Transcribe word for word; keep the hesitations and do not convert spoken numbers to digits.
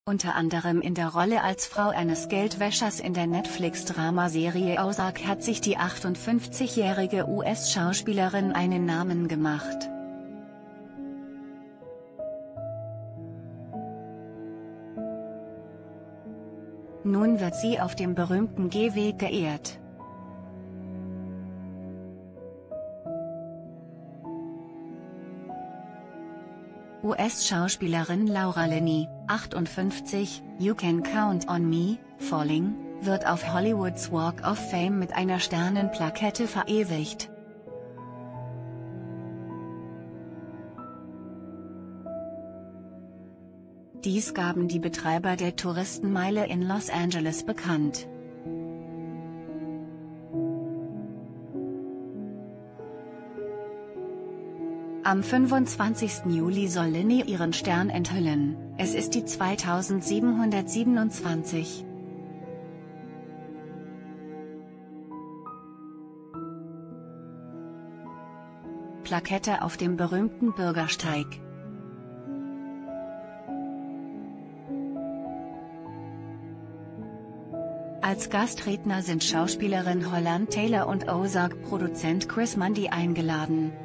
Unter anderem in der Rolle als Frau eines Geldwäschers in der Netflix-Dramaserie Ozark hat sich die achtundfünfzigjährige U S-Schauspielerin einen Namen gemacht. Nun wird sie auf dem berühmten Gehweg geehrt. U S-Schauspielerin Laura Linney, achtundfünfzig, You Can Count on Me, Falling, wird auf Hollywoods Walk of Fame mit einer Sternenplakette verewigt. Dies gaben die Betreiber der Touristenmeile in Los Angeles bekannt. Am fünfundzwanzigsten Juli soll Linney ihren Stern enthüllen, es ist die zweitausendsiebenhundertsiebenundzwanzig. Plakette auf dem berühmten Bürgersteig. Als Gastredner sind Schauspielerin Holland Taylor und Ozark-Produzent Chris Mundy eingeladen.